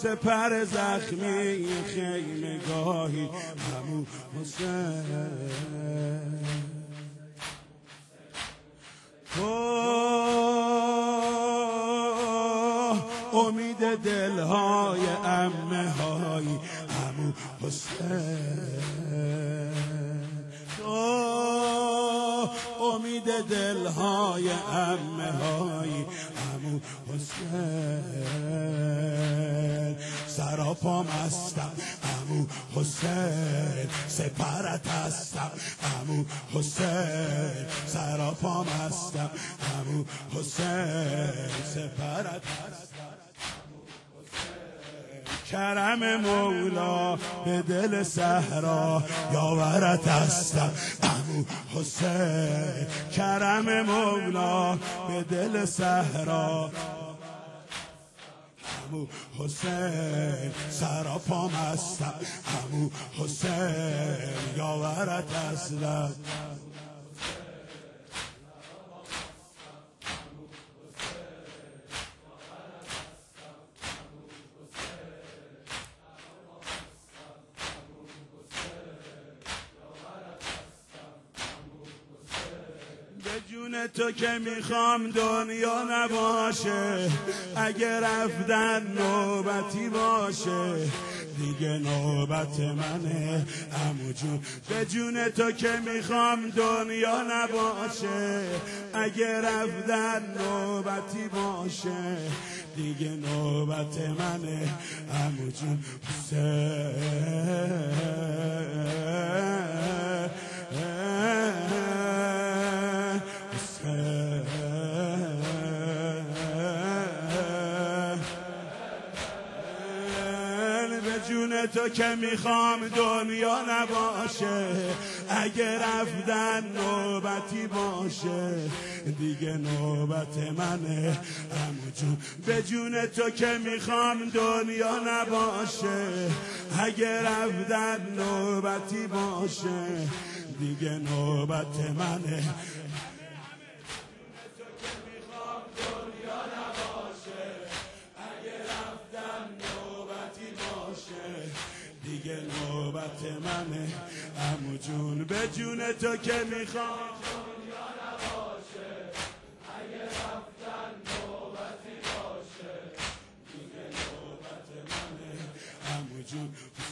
سپر زخمی خیمه گاهی عمو حسین تو امید دلهای عمه های عمو حسین تو امید دلهای عمه های عمو حسین سراپام هستم عمو حسین سپرت هستم عمو حسین سراپام هستم عمو حسین سپرت هستم کرم مولا به دل صحرا یاورت هستم عمو حسین کرم مولا به دل صحرا عمو حسین سراپام هستم عمو حسین یاورت هستم به جون تو که میخوام دنیا نباشه اگه رفتن نوبتی باشه دیگه نوبت منه عمو جون به جون تو که میخوام دنیا نباشه اگه رفتن نوبتی باشه دیگه نوبت منه عمو جون جون تو که میخوام دنیا نباشه اگه رفتن نوبتی باشه دیگه نوبت منه عمو جون به جون تو که میخوام دنیا نباشه اگه رفتن نوبتی باشه دیگه نوبت منه دیگه نوبت منه عمو جون به جون تو که میخوام دنیا نباشه اگه رفتن نوبتی باشه دیگه نوبت منه عمو جون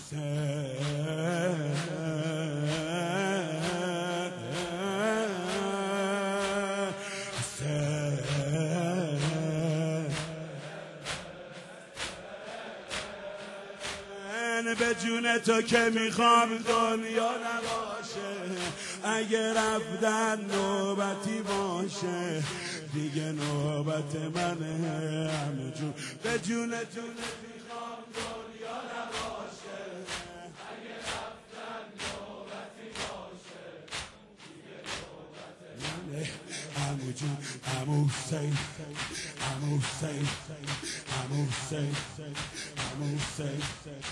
به جون تو که میخوام دنیا نباشه اگه رفتن نوبتی باشه دیگه نوبت منه عمو جون به جون تو میخوام دنیا نباشه اگه رفتن نوبتی باشه دیگه نوبت منه عمو جون عمو حسین عمو حسین عمو حسین عمو حسین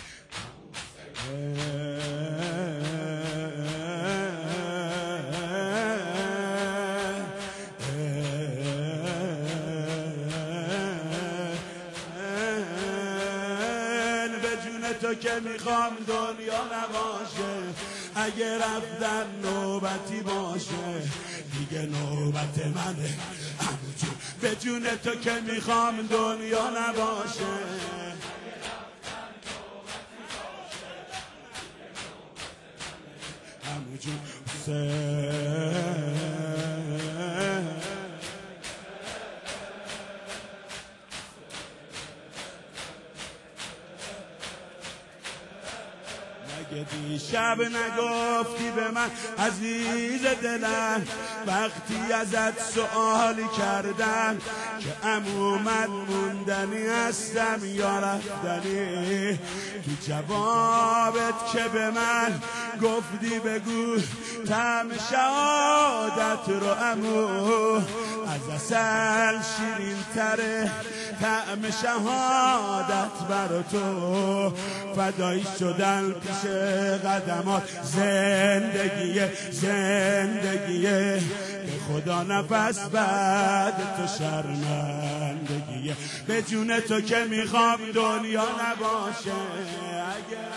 به جون تو که میخوام دنیا نباشه اگه رفتن نوبتی باشه دیگه نوبت منه عمو جون به جون تو که میخوام دنیا نباشه عمو جون مگه دیشب نگفتی به من عزیز دلم وقتی ازت سؤالی کردم که عمو من موندنی هستم یا رفتنی تو جوابت که به من گفتی بگو طعم شهادت رو عمو از عسل شیرین تره طعم شهادت بر تو فدایی شدن پیش قدمات زندگیه خدا نفس بعد تو شرمندگیه. به جون تو که میخوام دنیا نباشه. اگر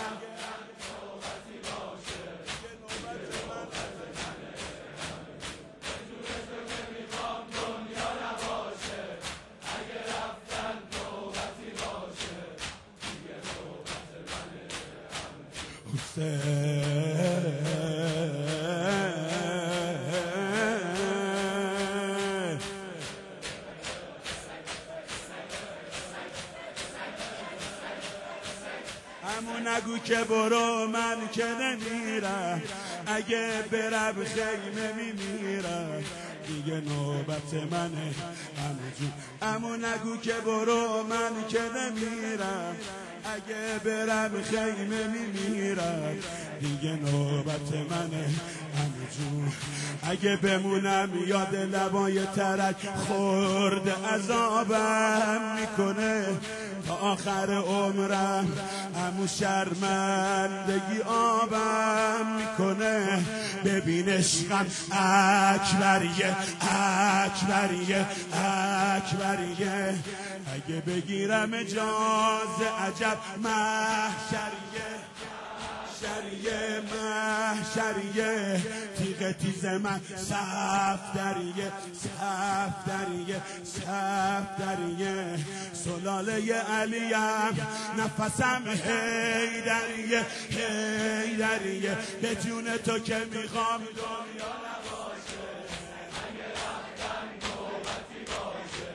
همون نگو که برو من که نمیرم، اگه برم خیمه میمیرم دیگه نوبت منه همون. همون نگو که برو من که نمیرم، اگه برم خیمه میمیرم دیگه نوبت منه همون. اگه بمونم یاد لبای ترک خورد عذابم میکنه تا آخر عمرم، همون شرمندگی آبم میکنه. ببین عشقم اکبریه اکبریه اکبریه، اگه بگیرم اجازه عجب محشریه محشریه محشریه. تیغ تیز من صفدریه صفدریه صفدریه. سلاله علیم نفسم حیدریه حیدریه. به جون تو که میخوام دنیا نباشه. اگه رفتن نوبتی باشه.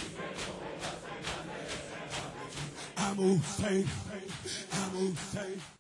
I'm Hussein, I'm Hussein.